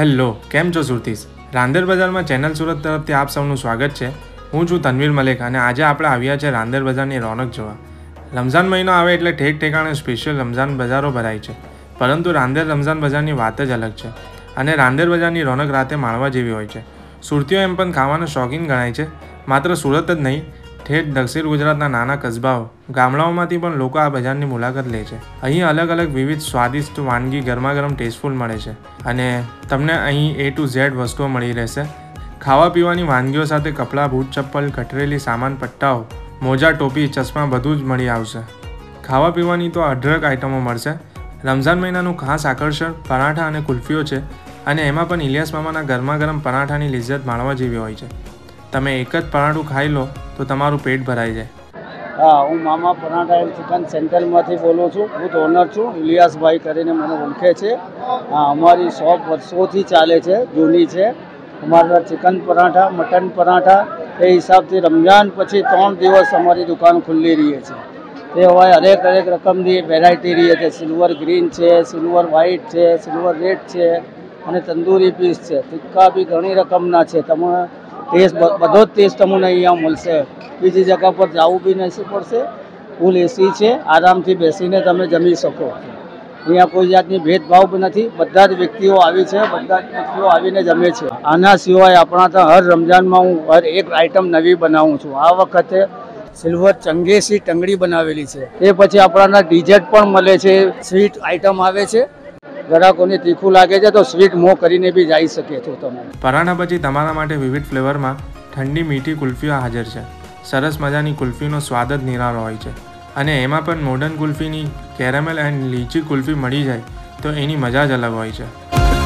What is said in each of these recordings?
Hello, કેમ છો સુરતીસ? રાંદેર બજારમાં ચેનલ સુરત તરફથી આપ સૌનું સ્વાગત છે। હું છું તનવીર મલેક અને આજે આપણે આવ્યા છે રાંદેર બજારની રોનક જોવા। રમઝાન મહિનો આવે એટલે ઠેક ઠેકાણે સ્પેશિયલ રમઝાન બજારો ભરાય છે, પરંતુ રાંદેર રમઝાન બજારની વાત જ અલગ છે અને રાંદેર બજારની રોનક રાતે માણવા જેવી હોય છે। સુરતીઓ એમ પણ ખાવાના શોખીન ગણાય છે। માત્ર સુરત જ નહીં, ઠેઠ દક્ષિણ ગુજરાતના નાના કસ્બાઓ ગામડાઓમાંથી પણ લોકો આ બજારની મુલાકાત લે છે। અહીં અલગ અલગ વિવિધ સ્વાદિષ્ટ વાનગી ગરમાગરમ ટેસ્ટફુલ મળે છે અને તમને અહીં A to Z વસ્તુઓ મળી રહેશે। ખાવા પીવાની વાનગીઓ સાથે કપડાં, બૂટ, ચપ્પલ, કટરેલી, સામાન, પટ્ટાઓ, મોજા, ટોપી, ચશ્મા બધું જ મળી આવશે। ખાવા પીવાની તો અઢળક આઇટમો મળશે। રમઝાન મહિનાનું ખાસ આકર્ષણ પરાઠા અને કુલ્ફીઓ છે અને એમાં પણ ઇલિયાસ મામાના ગરમાગરમ પરાઠાની લિજ્જત માણવા જેવી હોય છે। તમે એક જ પરાઠું ખાઈ લો તો તમારું પેટ ભરાઈ જાય। हाँ, हूँ Mama paratha and chicken centre में बोलूँ छूँ। हूँ तो ओनर छूँ। इलियास भाई करीने मने ओळखे छे। हाँ, अमारी शॉप वर्षोथी चाले छे, जूनी छे। अमारा चिकन पराठा, मटन पराठा ए हिसाबथी रमजान पछी 3 दिवस अमारी दुकान खुल्ली रही छे। ते हवे हरेक रकमनी वेरायटी रही छे। सिल्वर ग्रीन छे, सिल्वर व्हाइट छे, सिल्वर रेड छे अने तंदूरी पीस छे। टिक्का बी घणी रकमना छे। तमे टेस्ट बधो ज टेस्ट तमने अहींया मळशे। बीजी जगह पर जावू बी नहीं पड़शे। फूल एसी छे, आरामथी बेसीने तमे जमी शको। अहींया कोई जातनी भेदभाव नहीं। बधा ज व्यक्तिओ आवी छे, बधा ज व्यक्तिओ आवीने जमे छे। आना सिवाय आपणा तो हर रमजान में हूँ हर एक आइटम नवी बनावुं छुं। आ वखते सिल्वर चंगेसी टंगड़ी बनावेली छे। ए पछी आपणाने डिजर्ट पण मळे छे, स्वीट आइटम आवे छे। ग्राहकोने तीखું લાગે છે તો સ્વીટ મો કરીને બી જઈ શકે છો તમે। પરાઠા પછી તમારા માટે વિવિધ ફ્લેવરમાં ઠંડી મીઠી કુલ્ફીઓ હાજર છે। સરસ મજાની કુલ્ફીનો સ્વાદ જ નિરાળો હોય છે અને એમાં પણ મોડર્ન કુલ્ફીની કેરામેલ એન્ડ લીચી કુલ્ફી મળી જાય તો એની મજા જ અલગ હોય છે।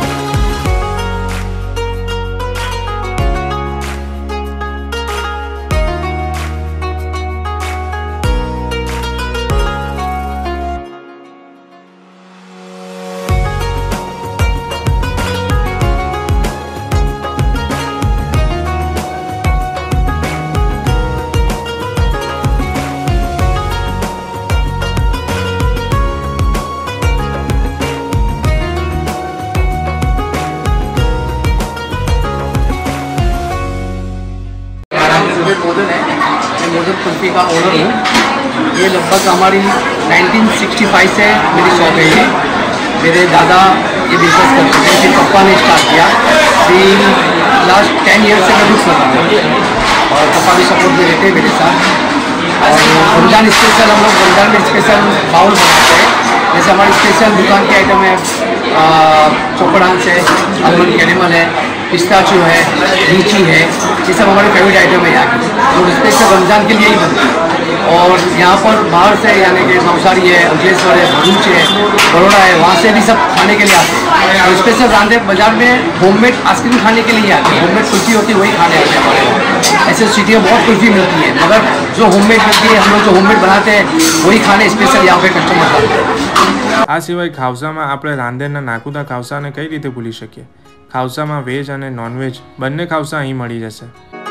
मोडन है, मैं मोडन कुल्फी का ओनर हूँ। ये लगभग हमारी 1965 से मेरी शॉप है। ये मेरे दादा ये बिजनेस करते थे, फिर पापा ने स्टार्ट किया। फिर लास्ट 10 ईयर से मैं कुछ कर रहा हूँ और पापा भी सपोर्ट में रहते हैं मेरे साथ। और रमजान स्पेशल हम लोग रमजान में स्पेशल बाउल बनाते हैं। जैसे हमारी स्पेशल दुकान के आइटम है चोकड़ांस है, आलमंड कैरेमल है, पिस्ताचियो है, लीची है। ये सब हमारे फेवरेट आइटम है यहाँ की, जो स्पेशल रमज़ान के लिए ही बनते हैं। और यहाँ पर बाहर से यानी कि नवसारी है, अंकलेश्वर है, भरूच है, बड़ौदा है, वहाँ से भी सब खाने के लिए आते हैं। और स्पेशल रांदेर बाजार में होममेड आइसक्रीम खाने के लिए आते हैं। होममेड कुल्फी होती है वही खाने आते हैं हमारे वहाँ। ऐसे सिटी में बहुत कुल्फी मिलती है, मगर जो होममेड मिलती है हम लोग जो होममेड बनाते हैं वही खाने स्पेशल यहाँ पे कस्टमर आते हैं। આ સિવાય ખાવસામાં આપણે રાંદેરના નાકુદા ખાવસાને કઈ રીતે ભૂલી શકીએ। ખાવસામાં વેજ અને નોનવેજ બંને ખાવસા અહીં મળી જશે।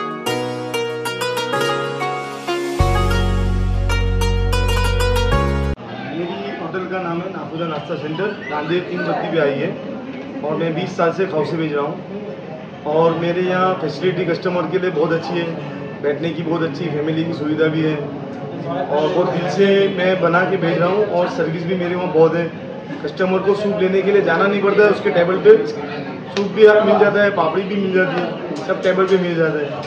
मेरी होटल का नाम है नाकुदा नाश्ता सेंटर, रांदेर 3 बत्ती पे आई है और मैं 20 साल से खावसे भेज रहा हूँ। और मेरे यहाँ फैसिलिटी कस्टमर के लिए बहुत अच्छी है, बैठने की बहुत अच्छी फैमिली की सुविधा भी है और बहुत दिल से मैं बना के भेज रहा हूँ। और सर्विस भी मेरे वहाँ बहुत है। कस्टमर को सूप लेने के लिए जाना नहीं पड़ता है, उसके टेबल पे सूप भी मिल जाता है, पापड़ी भी मिल जाती है, सब टेबल पे मिल जाता है।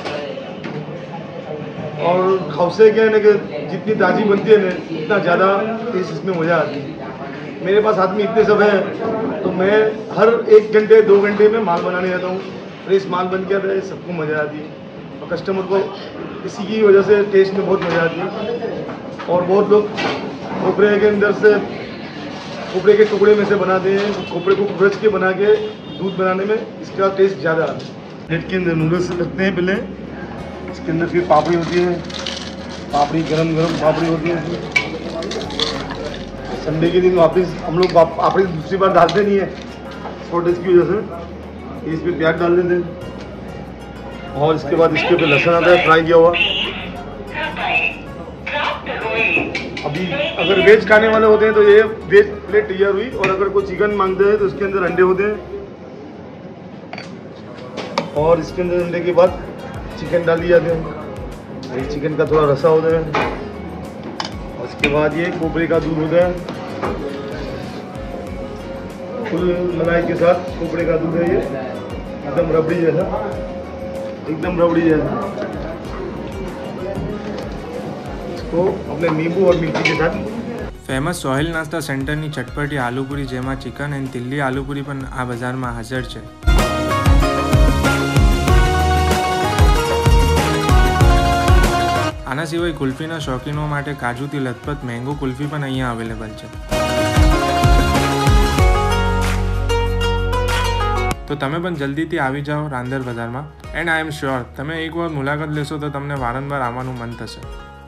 और खावसे क्या है ना कि जितनी ताज़ी बनती है ना उतना ज़्यादा टेस्ट इसमें मज़ा आती है। मेरे पास आदमी इतने सब हैं तो मैं हर 1 घंटे 2 घंटे में माल बनाने जाता हूँ। फ्रेश माल बन के आता है, सबको मज़ा आती है और कस्टमर को इसी की वजह से टेस्ट में बहुत मज़ा आती है। और बहुत लोग खोपरे के अंदर से खोपरे के टुकड़े में से बनाते हैं, खोपरे को क्रश के बना के दूध बनाने में इसका टेस्ट ज़्यादा आता है। प्लेट के अंदर नूडल्स लगते हैं पहले, इसके अंदर फिर पापड़ी होती है, पापड़ी गरम पापड़ी होती है। संडे के दिन वापस हम लोग पापड़ी दूसरी बार डालते नहीं है शॉर्टेज की वजह से, इस पर प्याज डाल देते हैं। और इसके बाद इसके ऊपर लहसुन आता है फ्राई किया हुआ। अभी अगर वेज खाने वाले होते हैं तो ये वेज प्लेट तैयार हुई, और अगर कोई चिकन मांगते हैं तो उसके अंदर अंडे होते हैं, और इसके अंदर डलने के बाद चिकन डाल दिया जाते हैं। ये चिकन का थोड़ा रसा होता है। और उसके बाद ये कोपरे का दूध होता है, फुल मलाई के साथ कोपरे का दूध है ये, एकदम रबड़ी जैसा, एकदम रबड़ी जैसा। इसको अपने नींबू और मिर्ची के साथ। ફેમસ સોહેલ નાસ્તા સેન્ટરની ચટપટી આલુપુરી જેમાં ચિકન એન્ડ દિલ્હી આલુપુરી પણ આ બજારમાં હાજર છે। આના સિવાય કુલ્ફીના શોખીનો માટે કાજુથી લથપથ મેંગો કુલ્ફી પણ અહીંયા અવેલેબલ છે। તો તમે પણ જલ્દીથી આવી જાઓ રાંદેર બજારમાં, એન્ડ આઈ એમ શ્યોર તમે એકવાર મુલાકાત લેશો તો તમને વારંવાર આવવાનું મન થશે।